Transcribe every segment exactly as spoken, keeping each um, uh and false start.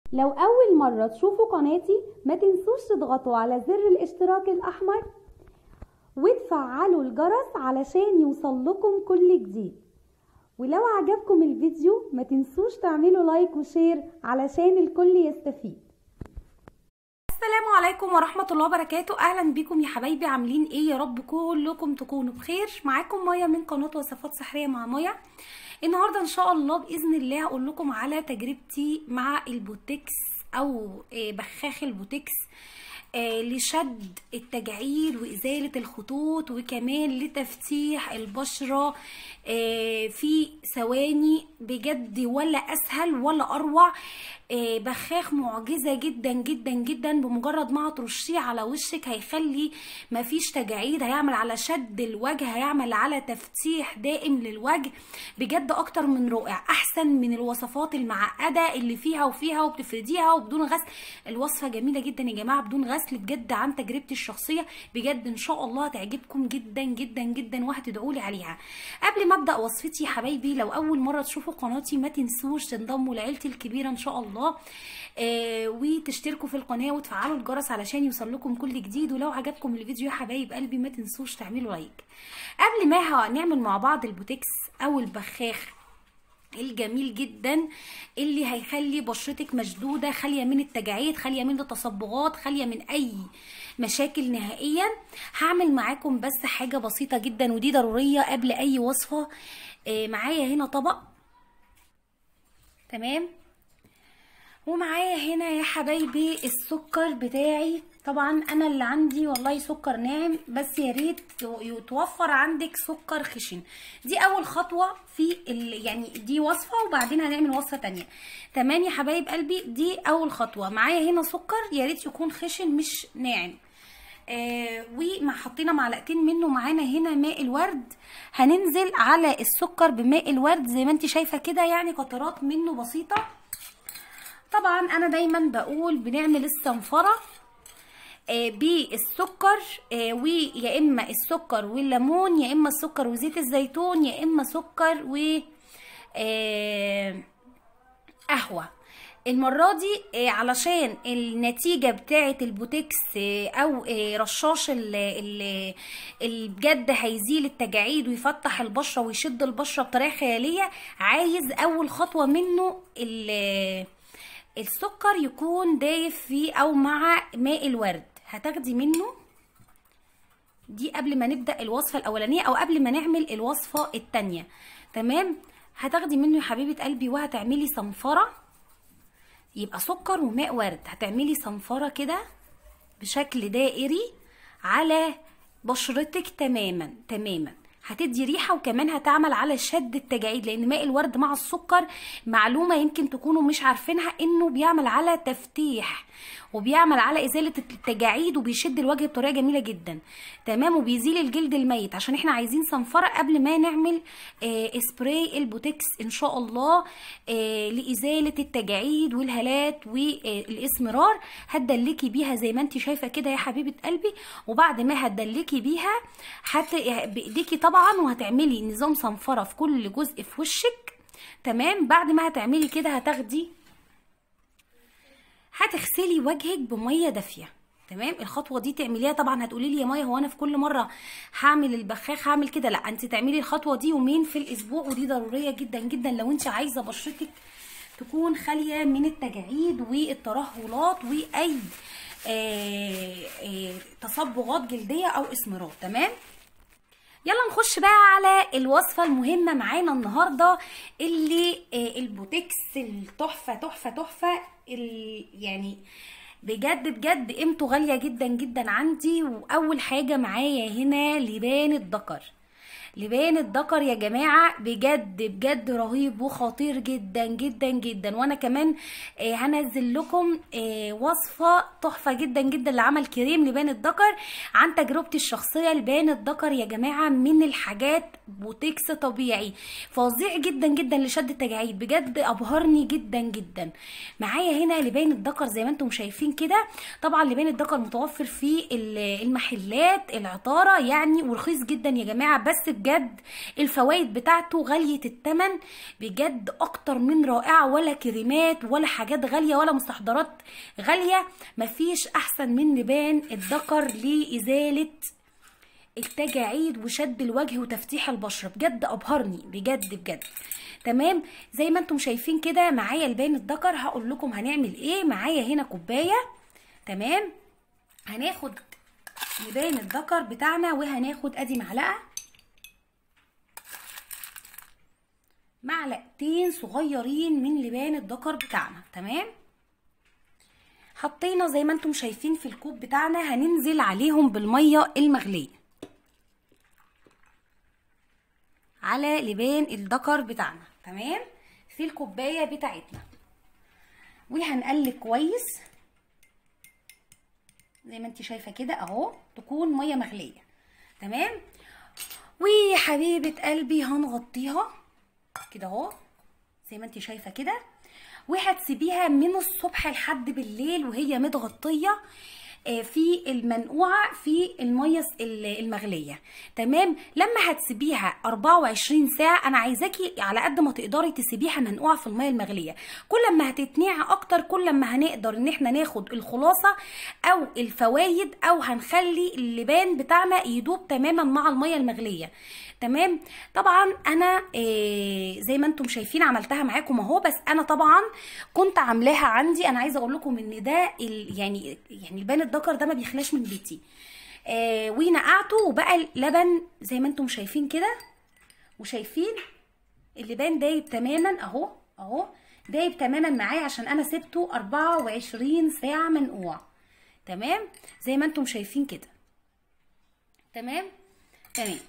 لو أول مرة تشوفوا قناتي ما تنسوش تضغطوا على زر الاشتراك الأحمر وتفعلوا الجرس علشان يوصل لكم كل جديد. ولو عجبكم الفيديو ما تنسوش تعملوا لايك وشير علشان الكل يستفيد. السلام عليكم ورحمة الله وبركاته. اهلا بكم يا حبايبي، عاملين ايه؟ يا رب كلكم تكونوا بخير. معاكم مايا من قناة وصفات سحرية مع مايا. النهاردة ان شاء الله بإذن الله هقول لكم على تجربتي مع البوتكس او بخاخ البوتكس لشد التجاعيد وإزالة الخطوط وكمان لتفتيح البشرة في ثواني. بجد ولا أسهل ولا أروع. بخاخ معجزة جدا جدا جدا. بمجرد ما هترشيه على وشك هيخلي مفيش تجاعيد، هيعمل على شد الوجه، هيعمل على تفتيح دائم للوجه. بجد أكتر من رائع، أحسن من الوصفات المعقدة اللي فيها وفيها وبتفرديها وبدون غسل. الوصفة جميلة جدا يا جماعة بدون غسل. بجد عن تجربتي الشخصية بجد إن شاء الله هتعجبكم جدا جدا جدا وهتدعولي عليها. قبل ما أبدأ وصفتي يا حبايبي، لو أول مرة تشوفوا قناتي ما تنسوش تنضموا لعيلتي الكبيرة إن شاء الله، آه وتشتركوا في القناه وتفعلوا الجرس علشان يوصل لكم كل جديد. ولو عجبكم الفيديو يا حبايب قلبي ما تنسوش تعملوا لايك. قبل ما هنعمل مع بعض البوتكس او البخاخ الجميل جدا اللي هيخلي بشرتك مشدوده، خاليه من التجاعيد، خاليه من التصبغات، خاليه من اي مشاكل نهائيا، هعمل معاكم بس حاجه بسيطه جدا ودي ضروريه قبل اي وصفه. آه معايا هنا طبق، تمام، ومعايا هنا يا حبايبي السكر بتاعي. طبعا انا اللي عندي والله سكر ناعم، بس يا ريت يتوفر عندك سكر خشن. دي اول خطوه في ال... يعني دي وصفه وبعدين هنعمل وصفه تانية. تمام يا حبايب قلبي، دي اول خطوه. معايا هنا سكر يا ريت يكون خشن مش ناعم، آه وما حطينا معلقتين منه. معانا هنا ماء الورد، هننزل على السكر بماء الورد زي ما انت شايفه كده، يعني قطرات منه بسيطه. طبعا انا دايما بقول بنعمل الصنفره آه بالسكر، آه ويا اما السكر والليمون، يا اما السكر وزيت الزيتون، يا اما سكر و آه قهوه. المره دي آه علشان النتيجه بتاعه البوتكس آه او آه رشاش اللي بجد هيزيل التجاعيد ويفتح البشره ويشد البشره بطريقه خياليه، عايز اول خطوه منه السكر يكون دايب فيه او مع ماء الورد. هتاخدي منه دي قبل ما نبدأ الوصفة الاولانية او قبل ما نعمل الوصفة التانية، تمام. هتاخدي منه يا حبيبة قلبي وهتعملي صنفرة، يبقى سكر وماء ورد. هتعملي صنفرة كده بشكل دائري على بشرتك تماما تماما. هتدي ريحه وكمان هتعمل على شد التجاعيد، لان ماء الورد مع السكر معلومه يمكن تكونوا مش عارفينها انه بيعمل على تفتيح وبيعمل على ازاله التجاعيد وبيشد الوجه بطريقه جميله جدا، تمام، وبيزيل الجلد الميت. عشان احنا عايزين صنفره قبل ما نعمل آه سبراي البوتكس ان شاء الله آه لازاله التجاعيد والهالات والاسمرار. هتدلكي بيها زي ما انت شايفه كده يا حبيبه قلبي، وبعد ما هتدلكي بيها هت بايديكي طبعا وهتعملي نظام صنفره في كل جزء في وشك، تمام. بعد ما هتعملي كده هتاخدي هتغسلي وجهك بميه دافيه، تمام. الخطوه دي تعمليها، طبعا هتقولي لي يا مايا هو انا في كل مره هعمل البخاخ هعمل كده؟ لا، انت تعملي الخطوه دي يومين في الاسبوع، ودي ضروريه جدا جدا لو انت عايزه بشرتك تكون خاليه من التجاعيد والترهلات واي آه آه تصبغات جلديه او اسمرار، تمام. يلا نخش بقى على الوصفه المهمه معانا النهارده، اللي آه البوتكس التحفه تحفه تحفه، يعني بجد بجد قيمته غاليه جدا جدا عندي. واول حاجه معايا هنا لبان الذكر. لبان الذكر يا جماعه بجد بجد رهيب وخطير جدا جدا جدا. وانا كمان آه هنزل لكم آه وصفه تحفه جدا جدا لعمل كريم لبان الذكر عن تجربتي الشخصيه. لبان الذكر يا جماعه من الحاجات بوتكس طبيعي فظيع جدا جدا لشد التجاعيد، بجد ابهرني جدا جدا. معايا هنا لبان الذكر زي ما انتم شايفين كده. طبعا لبان الذكر متوفر في المحلات العطاره يعني، ورخيص جدا يا جماعه، بس بجد بجد الفوائد بتاعته غالية التمن بجد، اكتر من رائعة، ولا كريمات ولا حاجات غالية ولا مستحضرات غالية. مفيش احسن من لبان الذكر لازالة التجاعيد وشد الوجه وتفتيح البشرة، بجد ابهرني بجد بجد. تمام، زي ما انتم شايفين كده معايا لبان الذكر. هقول لكم هنعمل ايه. معايا هنا كوبايه، تمام، هناخد لبان الذكر بتاعنا وهناخد ادي معلقه، معلقتين صغيرين من لبان الذكر بتاعنا. تمام، حطينا زي ما انتم شايفين في الكوب بتاعنا، هننزل عليهم بالميه المغليه على لبان الذكر بتاعنا، تمام، في الكوبايه بتاعتنا، وهنقلب كويس زي ما انت شايفه كده اهو، تكون ميه مغليه. تمام، وحبيبه قلبي هنغطيها كده اهو زي ما انت شايفه كده، وهتسيبيها من الصبح لحد بالليل وهي متغطيه في المنقوعه في الميه المغليه. تمام، لما هتسيبيها أربعة وعشرين ساعه، انا عايزاكي على قد ما تقدري تسيبيها منقوعه في الميه المغليه. كل ما هتتنقع اكتر كل ما هنقدر ان احنا ناخد الخلاصه او الفوايد، او هنخلي اللبان بتاعنا يدوب تماما مع الميه المغليه. تمام، طبعا انا إيه زي ما انتم شايفين عملتها معاكم اهو، بس انا طبعا كنت عاملاها عندي. انا عايزه اقول لكم ان ده يعني يعني لبان الذكر ده ما بيخلاش من بيتي. آه ونقعته وبقى اللبن زي ما انتم شايفين كده، وشايفين اللبان دايب تماما اهو اهو، دايب تماما معايا عشان انا سبته أربعة وعشرين ساعه منقوع. تمام، زي ما انتم شايفين كده. تمام تمام،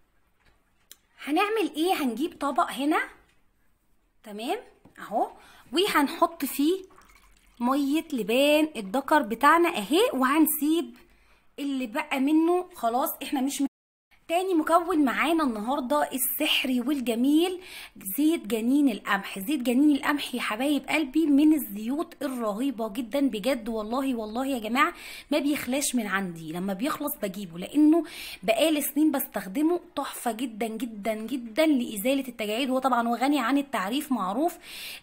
هنعمل ايه؟ هنجيب طبق هنا، تمام اهو، وهنحط فيه ميه لبان الذكر بتاعنا اهي، وهنسيب اللي بقى منه خلاص. احنا مش م... تاني مكون معانا النهارده السحري والجميل، زيت جنين القمح. زيت جنين القمح يا حبايب قلبي من الزيوت الرهيبه جدا بجد، والله والله يا جماعه ما بيخلاش من عندي، لما بيخلص بجيبه لانه بقالي سنين بستخدمه، تحفه جدا جدا جدا لازاله التجاعيد. هو طبعا وغني عن التعريف، معروف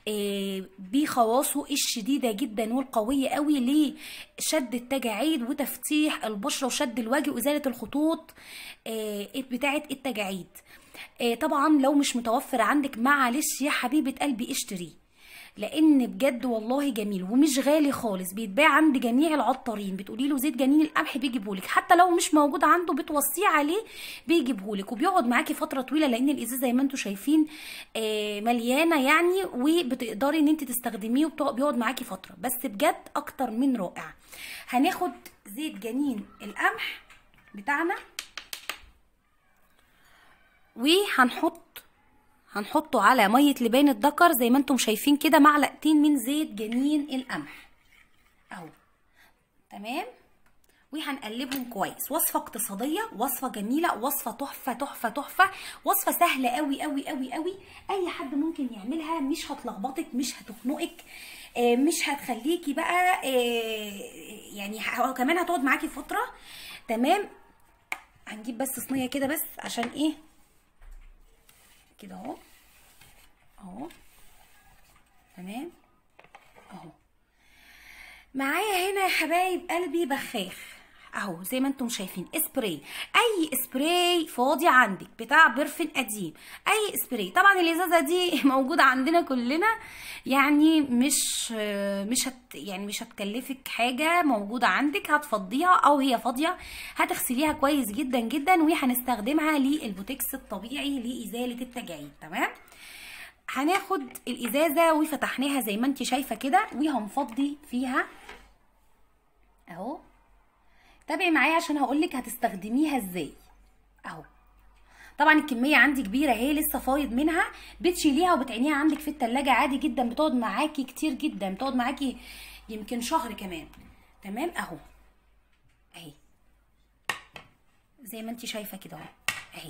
بخواصه الشديده جدا والقويه قوي لشد التجاعيد وتفتيح البشره وشد الوجه وازاله الخطوط بتاعه التجاعيد. طبعا لو مش متوفر عندك معلش يا حبيبه قلبي اشتريه، لان بجد والله جميل ومش غالي خالص، بيتباع عند جميع العطارين. بتقولي له زيت جنين القمح بيجيبهولك، حتى لو مش موجود عنده بتوصيه عليه بيجيبهولك، وبيقعد معاكي فتره طويله لان الازازه زي ما انتم شايفين مليانه يعني، وبتقدري ان انت تستخدميه وبيقعد معاكي فتره، بس بجد اكتر من رائع. هناخد زيت جنين القمح بتاعنا وهنحط هنحطه على ميه لبان الذكر زي ما انتم شايفين كده، معلقتين من زيت جنين القمح اهو. تمام، وهنقلبهم كويس. وصفه اقتصاديه، وصفه جميله، وصفه تحفه تحفه تحفه، وصفه سهله قوي قوي قوي قوي، اي حد ممكن يعملها، مش هتلخبطك، مش هتخنقك، آه مش هتخليكي بقى آه يعني كمان هتقعد معاكي فتره. تمام، هنجيب بس صينيه كده بس عشان ايه كده اهو اهو. تمام اهو، معايا هنا يا حبايب قلبي بخاخ اهو زي ما انتم شايفين، اسبراي، اي اسبراي فاضي عندك بتاع برفن قديم، اي اسبراي. طبعا الازازه دي موجوده عندنا كلنا، يعني مش مش هت يعني مش هتكلفك حاجه، موجوده عندك، هتفضيها او هي فاضيه هتغسليها كويس جدا جدا، وهنستخدمها للبوتكس الطبيعي لازاله التجاعيد. تمام، هناخد الازازه وفتحناها زي ما انت شايفه كده، وهنفضي فيها اهو. تابعي معايا عشان هقولك هتستخدميها ازاي اهو. طبعا الكميه عندي كبيره اهي، لسه فايض منها، بتشيليها وبتعينيها عندك في التلاجة عادي جدا، بتقعد معاكي كتير جدا، بتقعد معاكي يمكن شهر كمان. تمام اهو اهي زي ما انت شايفه كده اهو اهي.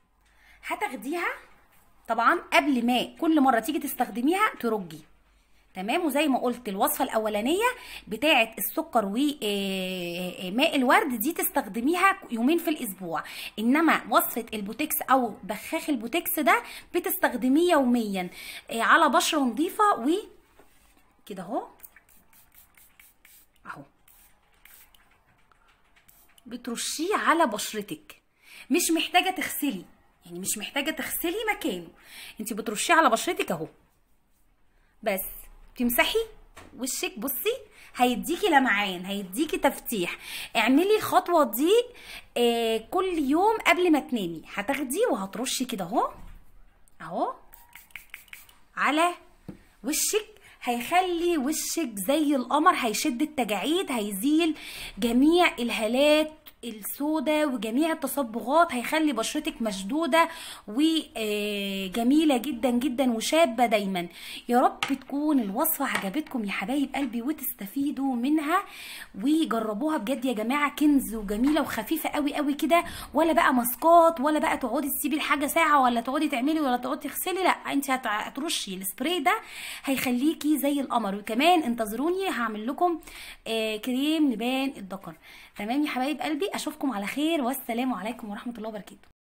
هتاخديها طبعا قبل ما كل مره تيجي تستخدميها ترجي، تمام. وزي ما قلت الوصفه الاولانيه بتاعه السكر وماء الورد دي تستخدميها يومين في الاسبوع، انما وصفه البوتكس او بخاخ البوتكس ده بتستخدميه يوميا على بشره نظيفه وكده اهو اهو بترشيه على بشرتك، مش محتاجه تغسلي، يعني مش محتاجه تغسلي مكانه، انت بترشيه على بشرتك اهو بس. تمسحي وشك، بصي هيديكي لمعان، هيديكي تفتيح. اعملي الخطوه دي آه كل يوم قبل ما تنامي، هتاخدي وهترشي كده اهو اهو على وشك، هيخلي وشك زي القمر، هيشد التجاعيد، هيزيل جميع الهالات السوداء وجميع التصبغات، هيخلي بشرتك مشدوده وجميله جدا جدا وشابه دايما. يا رب تكون الوصفه عجبتكم يا حبايب قلبي وتستفيدوا منها وجربوها بجد يا جماعه، كنز وجميله وخفيفه قوي قوي كده، ولا بقى ماسكات ولا بقى تقعدي تسيبي الحاجه ساعه ولا تقعدي تعملي ولا تقعدي تغسلي، لا انت هترشي السبراي ده هيخليكي زي القمر. وكمان انتظروني هعمل لكم آه كريم لبان الذكر. تمام يا حبايب قلبي، اشوفكم على خير والسلام عليكم ورحمه الله وبركاته.